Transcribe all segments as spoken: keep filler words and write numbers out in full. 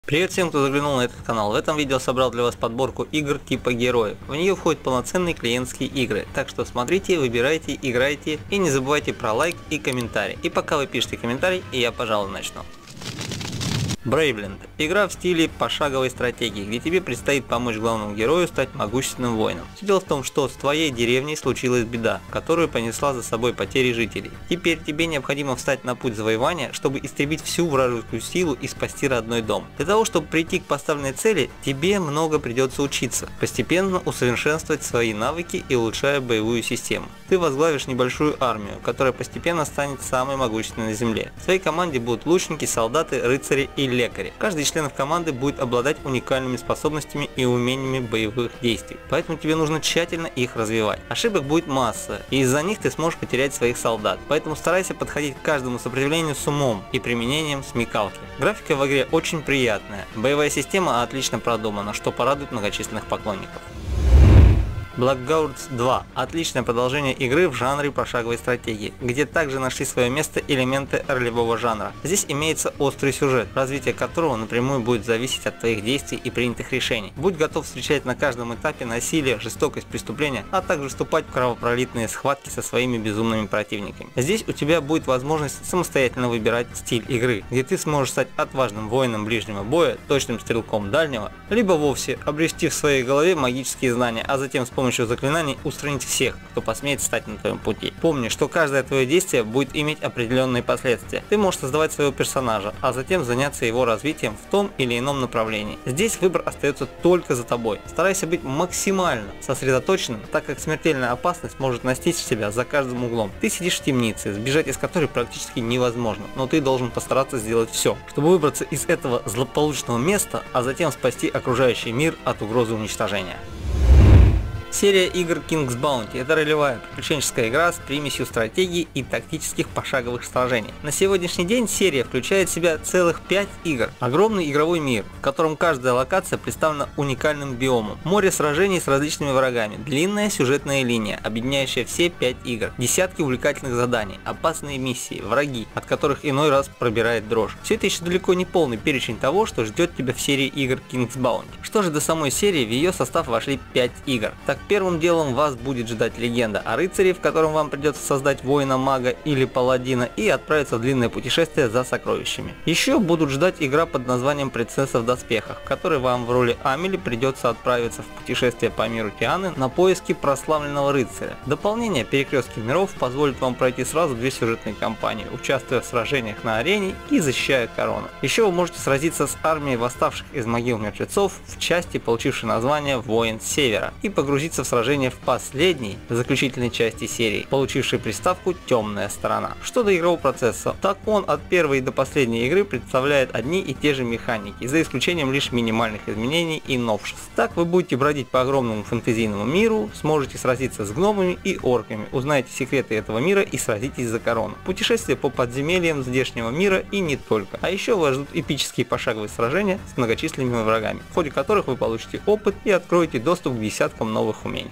Привет всем, кто заглянул на этот канал. В этом видео собрал для вас подборку игр типа героев. В нее входят полноценные клиентские игры, так что смотрите, выбирайте, играйте и не забывайте про лайк и комментарий. И пока вы пишете комментарий, я, пожалуй, начну. Бравеленд. Игра в стиле пошаговой стратегии, где тебе предстоит помочь главному герою стать могущественным воином. Все дело в том, что с твоей деревней случилась беда, которую понесла за собой потери жителей. Теперь тебе необходимо встать на путь завоевания, чтобы истребить всю вражескую силу и спасти родной дом. Для того, чтобы прийти к поставленной цели, тебе много придется учиться, постепенно усовершенствовать свои навыки и улучшая боевую систему. Ты возглавишь небольшую армию, которая постепенно станет самой могущественной на земле. В своей команде будут лучники, солдаты, рыцари и лекари. Каждый из членов команды будет обладать уникальными способностями и умениями боевых действий, поэтому тебе нужно тщательно их развивать. Ошибок будет масса, и из-за них ты сможешь потерять своих солдат, поэтому старайся подходить к каждому сопротивлению с умом и применением смекалки. Графика в игре очень приятная, боевая система отлично продумана, что порадует многочисленных поклонников. Blackguards два. Отличное продолжение игры в жанре пошаговой стратегии, где также нашли свое место элементы ролевого жанра. Здесь имеется острый сюжет, развитие которого напрямую будет зависеть от твоих действий и принятых решений. Будь готов встречать на каждом этапе насилие, жестокость, преступления, а также вступать в кровопролитные схватки со своими безумными противниками. Здесь у тебя будет возможность самостоятельно выбирать стиль игры, где ты сможешь стать отважным воином ближнего боя, точным стрелком дальнего, либо вовсе обрести в своей голове магические знания, а затем с помощью С помощью заклинаний устранить всех, кто посмеет встать на твоем пути. Помни, что каждое твое действие будет иметь определенные последствия. Ты можешь создавать своего персонажа, а затем заняться его развитием в том или ином направлении. Здесь выбор остается только за тобой. Старайся быть максимально сосредоточенным, так как смертельная опасность может настичь тебя за каждым углом. Ты сидишь в темнице, сбежать из которой практически невозможно, но ты должен постараться сделать все, чтобы выбраться из этого злополучного места, а затем спасти окружающий мир от угрозы уничтожения. Серия игр King's Bounty – это ролевая приключенческая игра с примесью стратегии и тактических пошаговых сражений. На сегодняшний день серия включает в себя целых пять игр. Огромный игровой мир, в котором каждая локация представлена уникальным биомом. Море сражений с различными врагами, длинная сюжетная линия, объединяющая все пять игр, десятки увлекательных заданий, опасные миссии, враги, от которых иной раз пробирает дрожь. Все это еще далеко не полный перечень того, что ждет тебя в серии игр King's Bounty. Что же до самой серии, в ее состав вошли пять игр. Так, первым делом вас будет ждать легенда о рыцаре, в котором вам придется создать воина-мага или паладина и отправиться в длинное путешествие за сокровищами. Еще будут ждать игра под названием Принцесса в доспехах, в которой вам в роли Амели придется отправиться в путешествие по миру Тианы на поиски прославленного рыцаря. Дополнение Перекрестки миров позволит вам пройти сразу две сюжетные кампании, участвуя в сражениях на арене и защищая корону. Еще вы можете сразиться с армией восставших из могил мертвецов в части, получившей название Воин Севера, и погрузиться в сражение в последней, заключительной части серии, получившей приставку «Темная сторона». Что до игрового процесса, так он от первой до последней игры представляет одни и те же механики, за исключением лишь минимальных изменений и новшеств. Так вы будете бродить по огромному фэнтезийному миру, сможете сразиться с гномами и орками, узнаете секреты этого мира и сразитесь за корону. Путешествие по подземельям здешнего мира и не только. А еще вас ждут эпические пошаговые сражения с многочисленными врагами, в ходе которых вы получите опыт и откроете доступ к десяткам новых умений.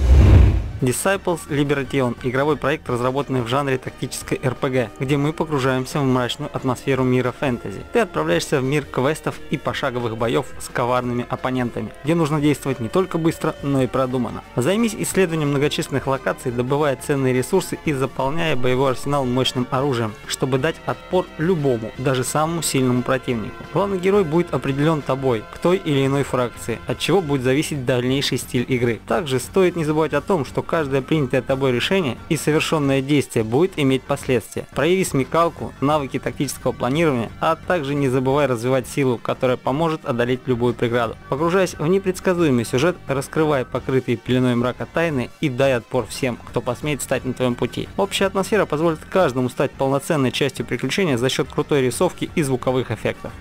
Disciples Liberation – игровой проект, разработанный в жанре тактической эр пэ гэ, где мы погружаемся в мрачную атмосферу мира фэнтези. Ты отправляешься в мир квестов и пошаговых боев с коварными оппонентами, где нужно действовать не только быстро, но и продуманно. Займись исследованием многочисленных локаций, добывая ценные ресурсы и заполняя боевой арсенал мощным оружием, чтобы дать отпор любому, даже самому сильному противнику. Главный герой будет определен тобой, к той или иной фракции, от чего будет зависеть дальнейший стиль игры. Также стоит не забывать о том, что каждое принятое тобой решение и совершенное действие будет иметь последствия. Прояви смекалку, навыки тактического планирования, а также не забывай развивать силу, которая поможет одолеть любую преграду. Погружаясь в непредсказуемый сюжет, раскрывай покрытые пеленой мрака тайны и дай отпор всем, кто посмеет стать на твоем пути. Общая атмосфера позволит каждому стать полноценной частью приключения за счет крутой рисовки и звуковых эффектов.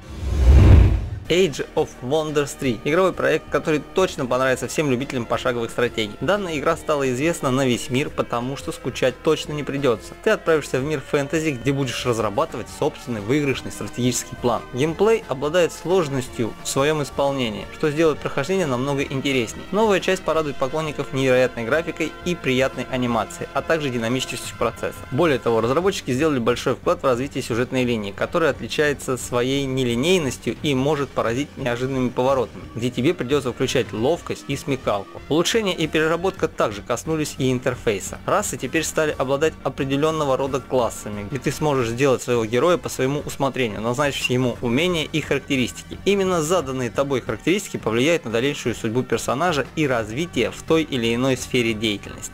Age of Wonders три. Игровой проект, который точно понравится всем любителям пошаговых стратегий. Данная игра стала известна на весь мир, потому что скучать точно не придется. Ты отправишься в мир фэнтези, где будешь разрабатывать собственный выигрышный стратегический план. Геймплей обладает сложностью в своем исполнении, что сделает прохождение намного интересней. Новая часть порадует поклонников невероятной графикой и приятной анимацией, а также динамичностью процесса. Более того, разработчики сделали большой вклад в развитие сюжетной линии, которая отличается своей нелинейностью и может поразить неожиданными поворотами, где тебе придется включать ловкость и смекалку. Улучшение и переработка также коснулись и интерфейса. Расы теперь стали обладать определенного рода классами, где ты сможешь сделать своего героя по своему усмотрению, назначив ему умения и характеристики. Именно заданные тобой характеристики повлияют на дальнейшую судьбу персонажа и развитие в той или иной сфере деятельности.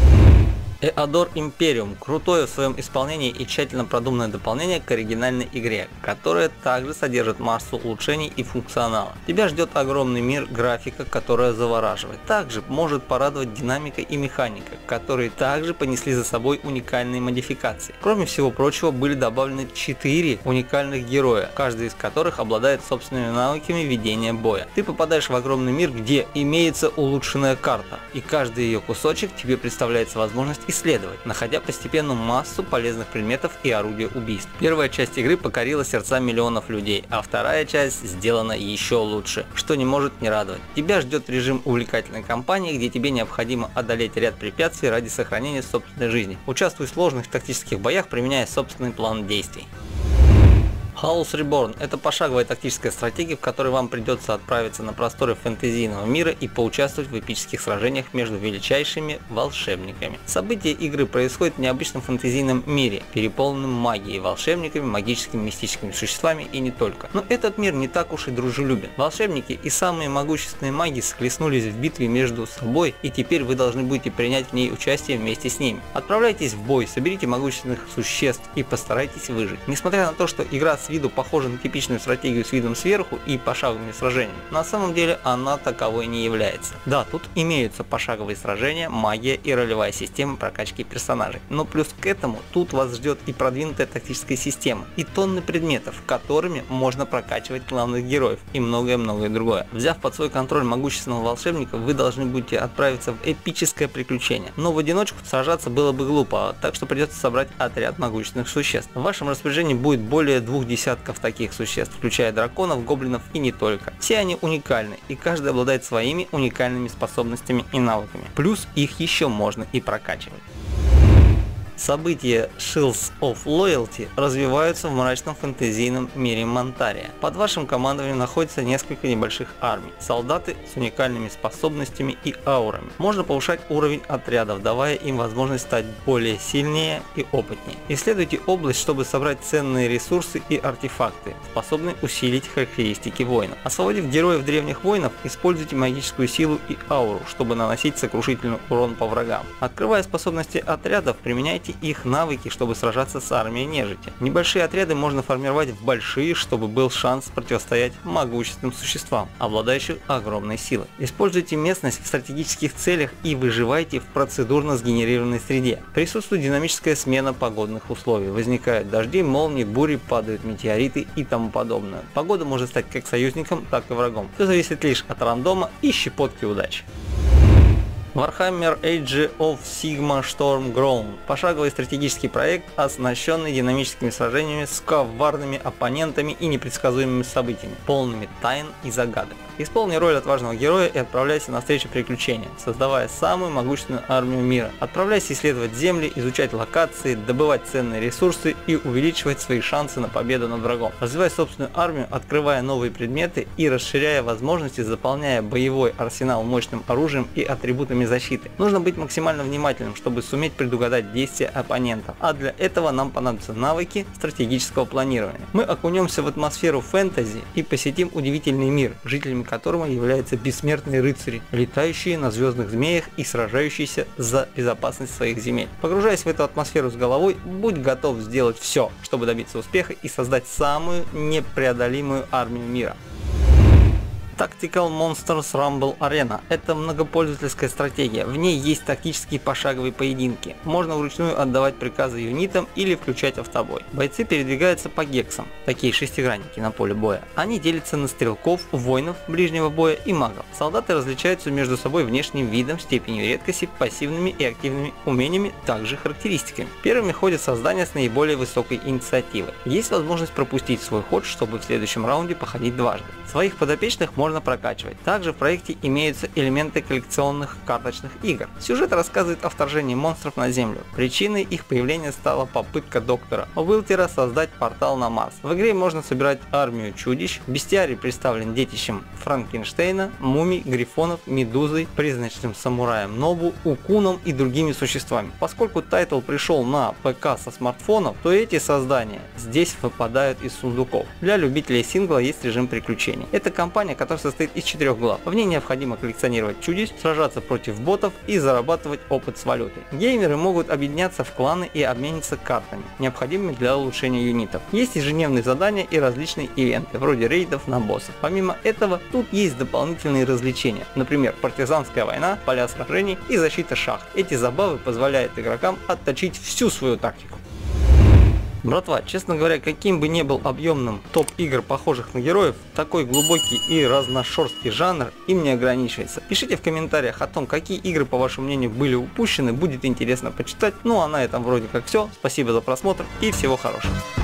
Eador Imperium – крутое в своем исполнении и тщательно продуманное дополнение к оригинальной игре, которое также содержит массу улучшений и функционала. Тебя ждет огромный мир, графика, которая завораживает. Также может порадовать динамика и механика, которые также понесли за собой уникальные модификации. Кроме всего прочего, были добавлены четыре уникальных героя, каждый из которых обладает собственными навыками ведения боя. Ты попадаешь в огромный мир, где имеется улучшенная карта, и каждый ее кусочек тебе представляется возможность исследовать, находя постепенно массу полезных предметов и орудия убийств. Первая часть игры покорила сердца миллионов людей, а вторая часть сделана еще лучше, что не может не радовать. Тебя ждет режим увлекательной кампании, где тебе необходимо одолеть ряд препятствий ради сохранения собственной жизни. Участвуй в сложных тактических боях, применяя собственный план действий. Hallows Reborn – это пошаговая тактическая стратегия, в которой вам придется отправиться на просторы фэнтезийного мира и поучаствовать в эпических сражениях между величайшими волшебниками. События игры происходят в необычном фэнтезийном мире, переполненном магией, волшебниками, магическими мистическими существами и не только. Но этот мир не так уж и дружелюбен. Волшебники и самые могущественные маги схлестнулись в битве между собой, и теперь вы должны будете принять в ней участие вместе с ними. Отправляйтесь в бой, соберите могущественных существ и постарайтесь выжить. Несмотря на то, что игра с виду похожа на типичную стратегию с видом сверху и пошаговыми сражениями, на самом деле она таковой не является. Да, тут имеются пошаговые сражения, магия и ролевая система прокачки персонажей, но плюс к этому тут вас ждет и продвинутая тактическая система, и тонны предметов, которыми можно прокачивать главных героев, и многое-многое другое. Взяв под свой контроль могущественного волшебника, вы должны будете отправиться в эпическое приключение, но в одиночку сражаться было бы глупо, так что придется собрать отряд могущественных существ. В вашем распоряжении будет более двух десятков таких существ, включая драконов, гоблинов и не только. Все они уникальны, и каждый обладает своими уникальными способностями и навыками. Плюс их еще можно и прокачивать. События Shields of Loyalty развиваются в мрачном фэнтезийном мире Монтария. Под вашим командованием находится несколько небольших армий, солдаты с уникальными способностями и аурами. Можно повышать уровень отрядов, давая им возможность стать более сильнее и опытнее. Исследуйте область, чтобы собрать ценные ресурсы и артефакты, способные усилить характеристики воинов. Освободив героев древних воинов, используйте магическую силу и ауру, чтобы наносить сокрушительный урон по врагам. Открывая способности отрядов, применяйте их навыки, чтобы сражаться с армией нежити. Небольшие отряды можно формировать в большие, чтобы был шанс противостоять могущественным существам, обладающим огромной силой. Используйте местность в стратегических целях и выживайте в процедурно сгенерированной среде. Присутствует динамическая смена погодных условий. Возникают дожди, молнии, бури, падают метеориты и тому подобное. Погода может стать как союзником, так и врагом. Все зависит лишь от рандома и щепотки удачи. Warhammer Age of Sigmar Stormgrown – пошаговый стратегический проект, оснащенный динамическими сражениями с коварными оппонентами и непредсказуемыми событиями, полными тайн и загадок. Исполни роль отважного героя и отправляйся навстречу приключениям, создавая самую могущественную армию мира. Отправляйся исследовать земли, изучать локации, добывать ценные ресурсы и увеличивать свои шансы на победу над врагом. Развивай собственную армию, открывая новые предметы и расширяя возможности, заполняя боевой арсенал мощным оружием и атрибутами защиты. Нужно быть максимально внимательным, чтобы суметь предугадать действия оппонентов, а для этого нам понадобятся навыки стратегического планирования. Мы окунемся в атмосферу фэнтези и посетим удивительный мир, жителями которого являются бессмертные рыцари, летающие на звездных змеях и сражающиеся за безопасность своих земель. Погружаясь в эту атмосферу с головой, будь готов сделать все, чтобы добиться успеха и создать самую непреодолимую армию мира. Tactical Monsters Rumble Arena – это многопользовательская стратегия, в ней есть тактические пошаговые поединки, можно вручную отдавать приказы юнитам или включать автобой. Бойцы передвигаются по гексам, такие шестигранники на поле боя. Они делятся на стрелков, воинов ближнего боя и магов. Солдаты различаются между собой внешним видом, степенью редкости, пассивными и активными умениями, также характеристиками. Первыми ходят создания с наиболее высокой инициативой. Есть возможность пропустить свой ход, чтобы в следующем раунде походить дважды. Своих подопечных можно можно прокачивать. Также в проекте имеются элементы коллекционных карточных игр. Сюжет рассказывает о вторжении монстров на Землю. Причиной их появления стала попытка доктора Уилтера создать портал на Марс. В игре можно собирать армию чудищ. Бестиарий представлен детищем Франкенштейна, мумий, грифонов, медузой, призрачным самураем Нобу, укуном и другими существами. Поскольку тайтл пришел на ПК со смартфонов, то эти создания здесь выпадают из сундуков. Для любителей сингла есть режим приключений. Это кампания, которая состоит из четырех глав. В ней необходимо коллекционировать чудищ, сражаться против ботов и зарабатывать опыт с валютой. Геймеры могут объединяться в кланы и обмениться картами, необходимыми для улучшения юнитов. Есть ежедневные задания и различные ивенты, вроде рейдов на боссов. Помимо этого, тут есть дополнительные развлечения, например, партизанская война, поля сражений и защита шахт. Эти забавы позволяют игрокам отточить всю свою тактику. Братва, честно говоря, каким бы ни был объемным топ игр, похожих на героев, такой глубокий и разношерстный жанр им не ограничивается. Пишите в комментариях о том, какие игры, по вашему мнению, были упущены, будет интересно почитать. Ну а на этом вроде как все. Спасибо за просмотр и всего хорошего.